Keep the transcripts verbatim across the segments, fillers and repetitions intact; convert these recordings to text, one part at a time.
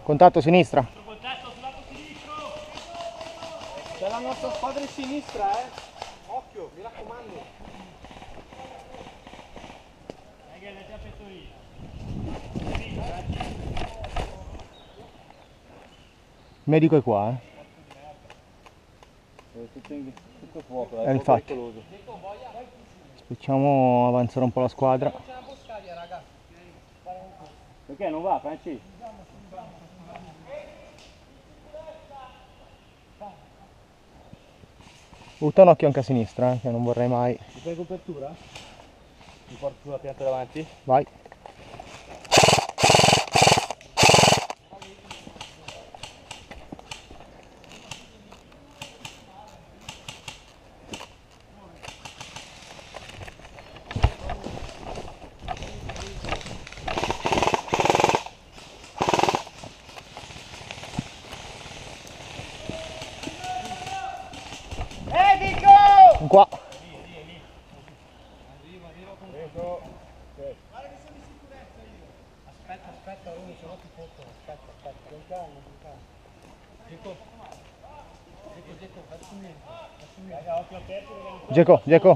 Contatto sinistra. Contatto sul lato sinistro. C'è la nostra squadra in sinistra, eh. Occhio, mi raccomando. Raga, è già pettorina. Il medico è qua, eh. È tutto, in, tutto fuoco, Eh, è infatti. pericoloso. Facciamo avanzare un po' la squadra. C'è una boscaglia, raga. Perché non va, Franci? Butta un occhio anche a sinistra, eh, che non vorrei mai. Mi fai copertura? Mi porto sulla pianta davanti? Vai. Medico! Qua. Aspetta, aspetta, uno se no ti porto. Aspetta, aspetta. Con calma, con calma. Geco. Geco, Geco, faccio niente. Faccio niente. Raga, occhio aperto perché non può. Geco, Geco.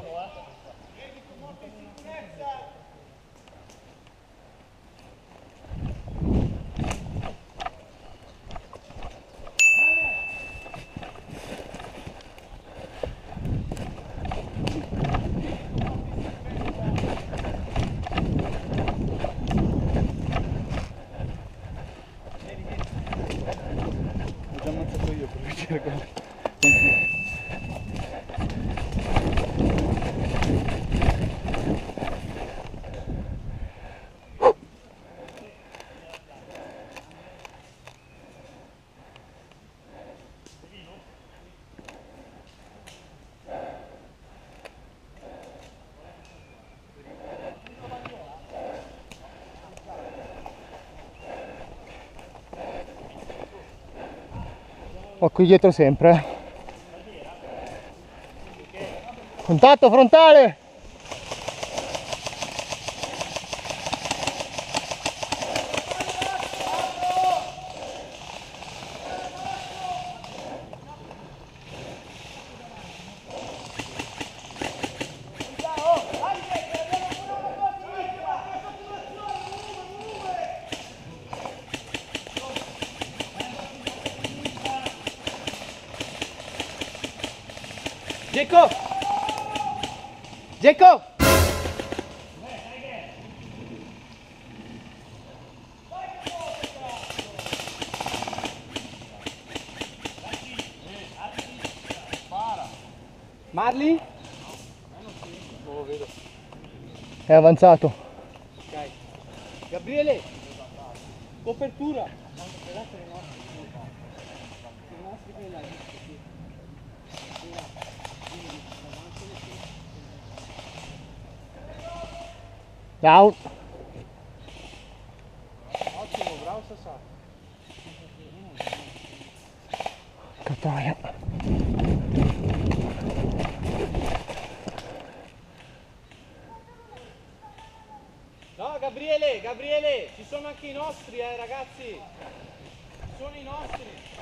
L'ho già ammazzato io per vedere cosa. Ho qui dietro sempre. eh. Contatto frontale. Geco! Geco! Marley? Non lo vedo. È avanzato. Ok. Gabriele! Copertura! Ciao. Ottimo, bravo Sassà. Cattaia. No, Gabriele, Gabriele, ci sono anche i nostri, eh, ragazzi. Ci sono i nostri.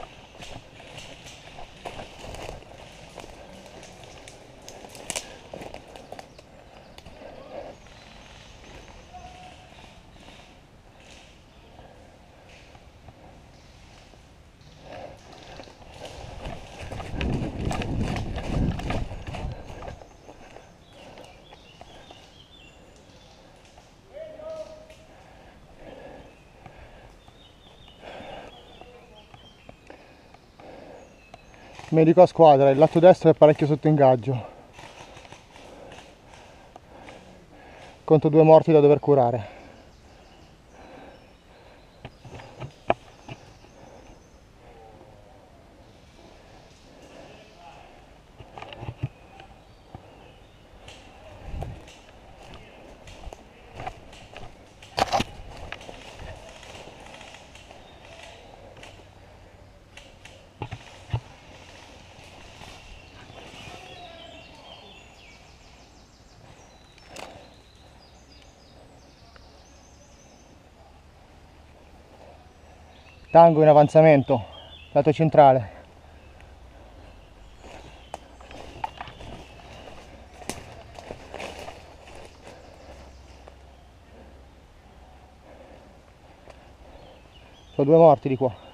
Medico a squadra, il lato destro è parecchio sotto ingaggio. Conto due morti da dover curare. Tango in avanzamento, lato centrale. Sono due morti di qua.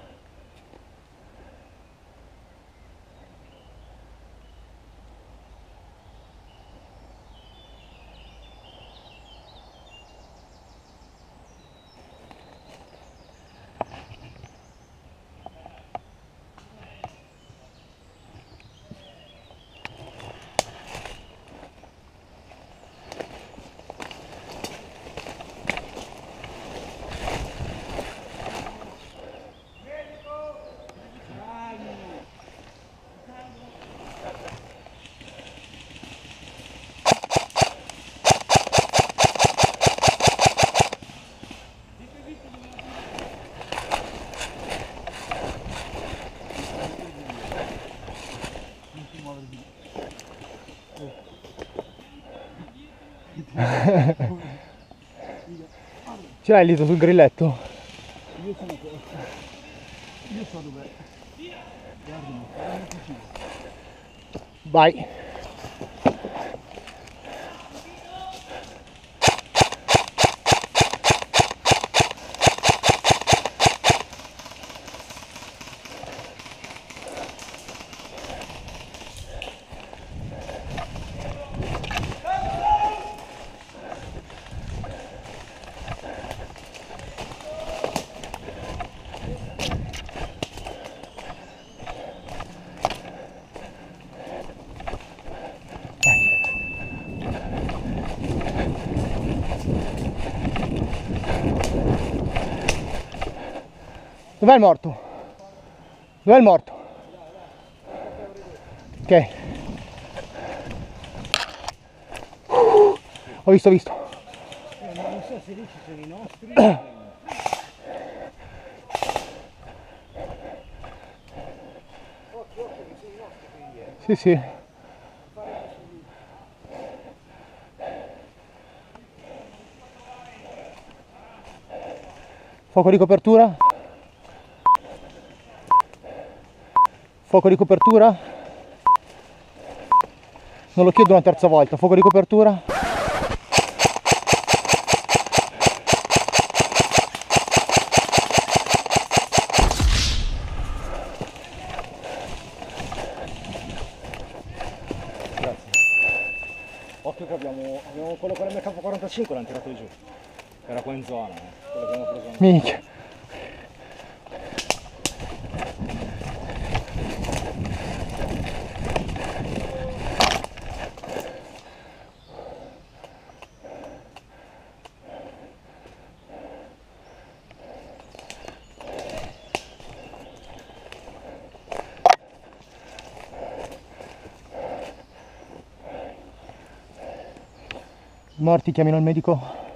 Ce l'hai il dito sul grilletto? Io sono qua. Io so dov'è. Guardami, guardami vicino. Vai. Dov'è il morto? Dov'è il morto? Ok. Ho visto, ho visto. Eh, non so se lì ci sono i nostri. Sì, sì. Fuoco di copertura? Fuoco di copertura? Non lo chiedo una terza volta. Fuoco di copertura? Grazie. Occhio che abbiamo, abbiamo quello con l'M K quarantacinque, l'hanno tirato giù. Era qua in zona, eh. Quello che abbiamo preso. Minchia. Morti, chiamino il medico.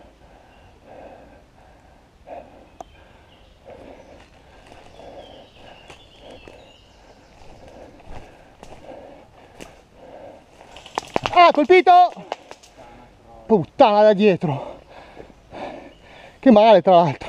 Ah, colpito! Puttana da dietro! Che male, tra l'altro.